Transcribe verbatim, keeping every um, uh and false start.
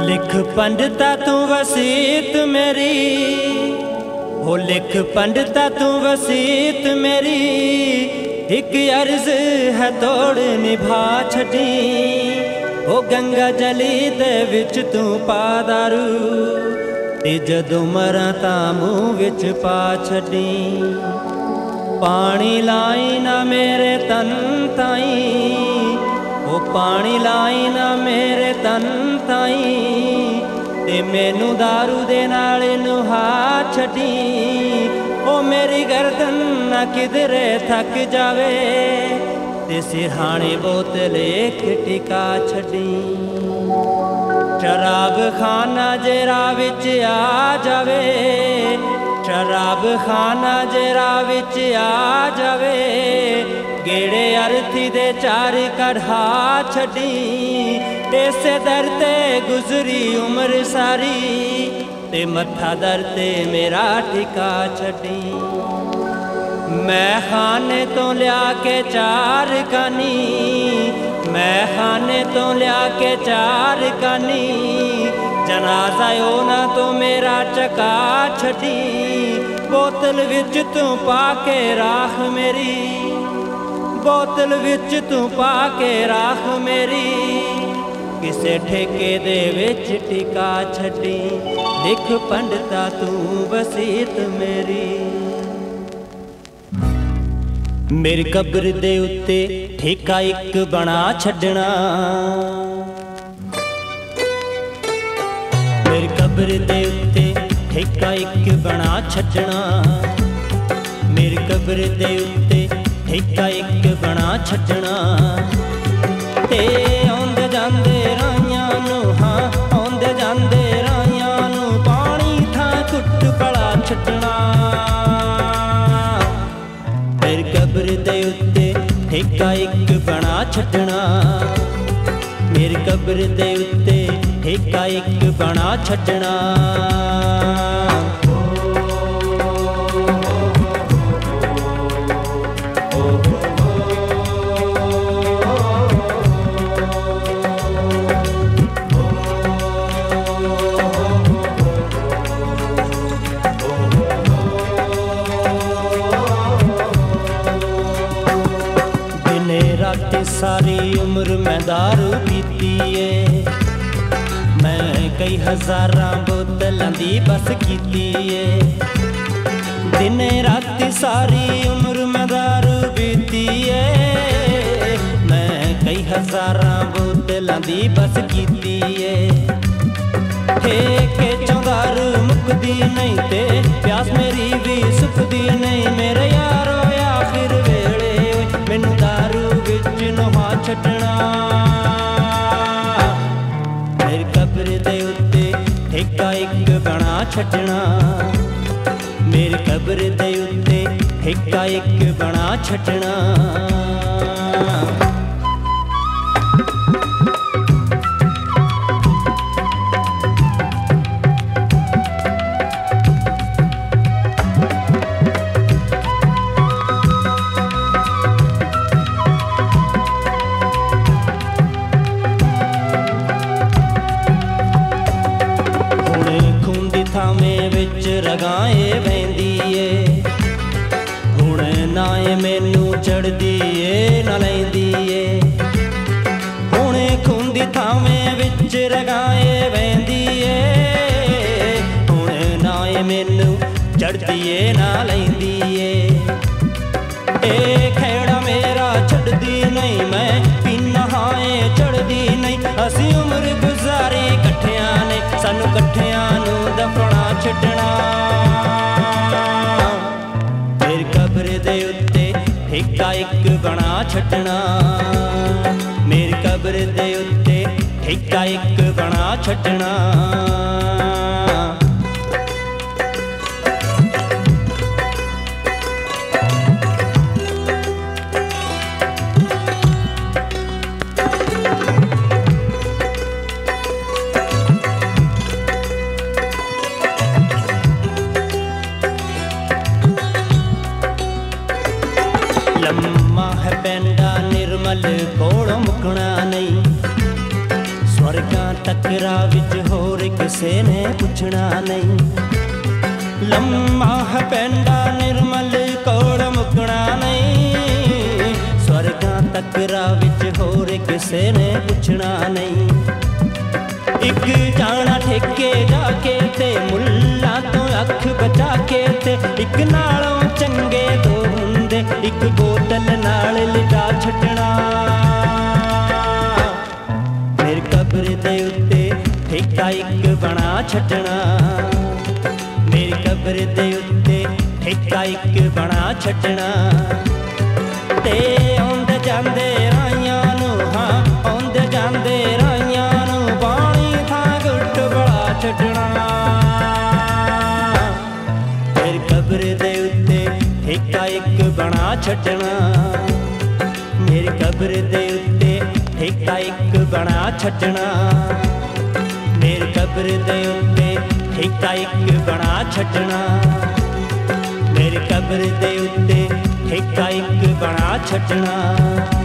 लिख पंडिता तू वसीयत मेरी, हो लिख पंडिता तू वसीयत मेरी, एक अर्ज है तोड़ निभा छड़ी। ओ गंगा जली दे विच तू पा दारू, ते जदों मरां तां मूंह विच पा छड़ी। पानी लाई ना मेरे तन ताई, ओ पानी लाई ना मेरे तन ताई, ते मैनू दारू दे नाल नुहा छड़ी। ओ मेरी गर्दन ना किधरे थक जावे, ते सिरहाने बोतल एक टिका छड़ी। शराब खाना जेरा विच आ जावे, शराब खाना जेरा विच आ जावे, गेड़े अर्थी दे चार कढ़ा छड़ी। इसे दर ते गुजरी उम्र सारी, ते मत्था दर ते मेरा टिका छड़ी। मैं खाने तो लिया के चार कानी, मैं खाने तो लिया के चार कानी, जनाजा ओ ना तो मेरा चका छड़ी। बोतल विच तू पा के राख मेरी, बोतल विच तू पा के राख मेरी, किसे ठेके दे विच टिका छड़ी। लिख पंडिता तू वसीयत मेरी। मेरी कब्र दे उत्ते ठेका एक बना छड़ना, मेरी कब्र दे उत्ते ठेका एक बना छड़ना, मेरी कब्र दे उत्ते ठेका एक बना छड़ना। ते आंदे जांदे राइयां नू, हाँ आंदे जांदे राइयां नू, पानी था कुट पड़ा छड़ना। मेरी कब्र दे उत्ते ठेका एक बना छड़ना, मेरी कब्र दे उत्ते ठेका एक बना छड़ना। सारी उम्र मैं दारू पीती है, मैं कई हजारां बोतलां दी बस कीती है। दिने राती सारी उम्र मैं दारू पीती है, मैं कई हजारां बोतलां दी बस कीती है। ठेके चों दारू मुकदी नहीं, ते प्यास मेरी भी सुकदी नहीं। मेरे यारो आखिर वेले मैनू दारू विच नुहा छड़ना। मेरी कब्र दे उत्ते ठेका एक बना छड़ना, मेरी कब्र दे उत्ते ठेका एक बना छड़ना। रगाए वैंदी ए, हुण नाए मैनू चढ़दी ए ना लैंदी ए। हुण खुंदी थावें विच रगाए वैंदी ए, हुण नाए मैनू चढ़दी ए ना लैंदी ए। ए खेड़ा मेरा छड़दी नहीं, मैं पीना हाए चढ़दी नहीं। असी उम्र गुजारी कट्ठियां ने, सानू कट्ठियां नू दफना छड़ना। मेरी कब्र दे उत्ते ठेका एक बना छड़ना, मेरी कब्र दे उत्ते ठेका एक बना छड़ना। लम्मा है पेंडा निर्मल कोड़ मुकना नहीं, स्वर्गा टकरा विच होर किसे ने पुछना नहीं। लम्मा है पेंडा निर्मल कोड़ मुकना नहीं। स्वर्गां टकरा विच होर किसे ने पुछना नहीं। एक जाना ठेके जाके ते मुल्लां तो अख बचा के ते एक नालों चंगे दो हुंदे एक बोतल नाल लिटा छड्डना। मेरी कब्र दे उत्ते ठेका एक बना छड्डना। मेरी कब्र दे उत्ते ठेका एक बना छड्डना। ते आउंदे जांदे राहियां नूं हां आउंदे जांदे राहियां नूं पानी थां गुट बड़ा छड्डना। मेरी कब्र दे उत्ते ठेका एक बना छड्डना। मेरी कब्र दे उत्ते ठेका एक बना छड्डना। मेरी कब्र दे उत्ते ठेका एक बना छड्डना। मेरी कब्र दे उत्ते ठेका एक बना छड्डना।